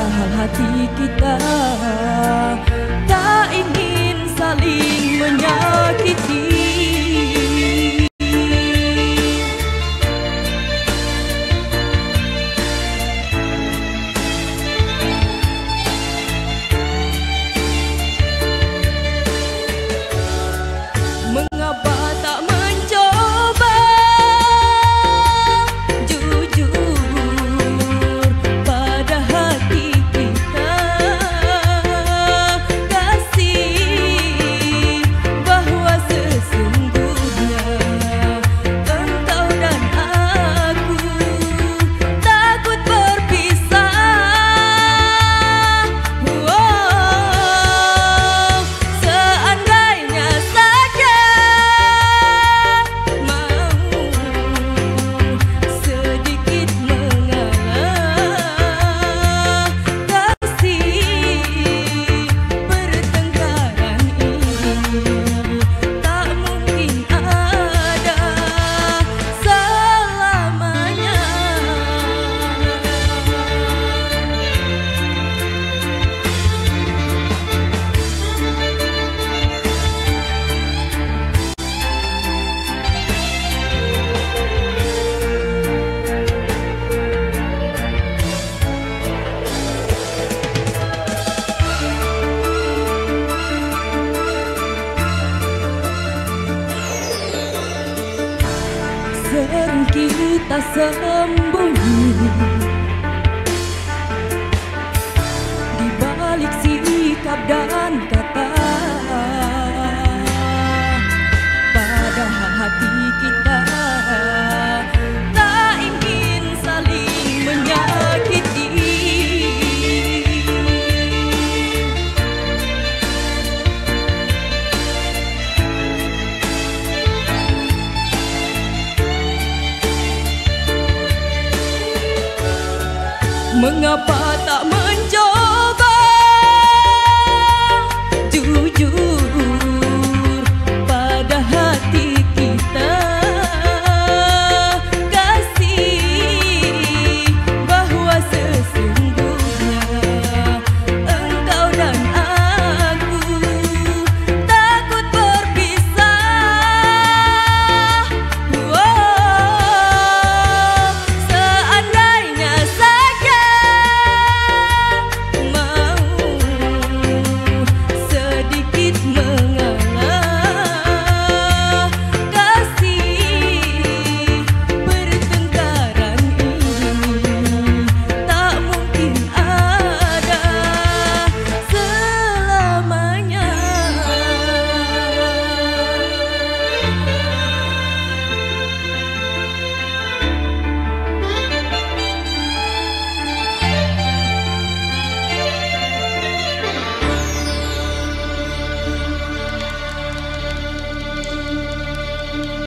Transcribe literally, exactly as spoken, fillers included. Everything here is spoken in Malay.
Padahal hati kita tak ingin saling menyakiti. Mengapa tak mencoba jujur pada hati kita, kasih bahwa sesungguhnya engkau dan aku takut berpisah. Wow, seandainya saja mau sedikit mengalah, kasih pertengkaran ini tak mungkin ada selamanya. Sering kita sembunyi di balik sikap dan kata, padahal hati kita tak ingin saling menyakiti. Mengapa tak